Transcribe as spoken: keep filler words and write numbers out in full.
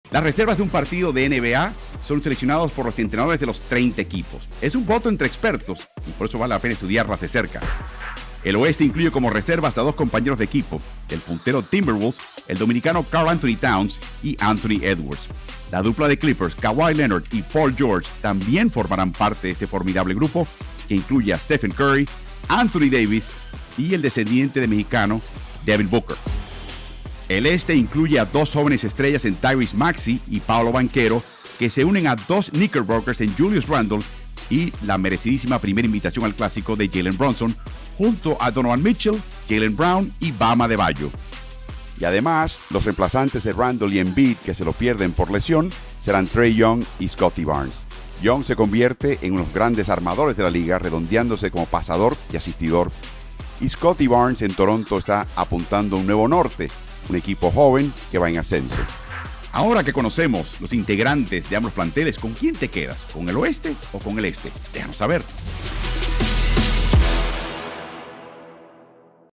Las reservas de un partido de N B A son seleccionados por los entrenadores de los treinta equipos. Es un voto entre expertos y por eso vale la pena estudiarlas de cerca. El oeste incluye como reservas a dos compañeros de equipo, el puntero Timberwolves, el dominicano Karl Anthony Towns y Anthony Edwards. La dupla de Clippers, Kawhi Leonard y Paul George, también formarán parte de este formidable grupo que incluye a Stephen Curry, Anthony Davis y el descendiente de mexicano Devin Booker. El este incluye a dos jóvenes estrellas en Tyrese Maxey y Paolo Banchero, que se unen a dos Knickerbockers en Julius Randle y la merecidísima primera invitación al clásico de Jalen Brunson, junto a Donovan Mitchell, Jaylen Brown y Bam Adebayo. Y además, los reemplazantes de Randle y Embiid que se lo pierden por lesión serán Trae Young y Scottie Barnes. Young se convierte en unos grandes armadores de la liga, redondeándose como pasador y asistidor. Y Scottie Barnes en Toronto está apuntando a un nuevo norte, un equipo joven que va en ascenso. Ahora que conocemos los integrantes de ambos planteles, ¿con quién te quedas? ¿Con el oeste o con el este? Déjanos saber.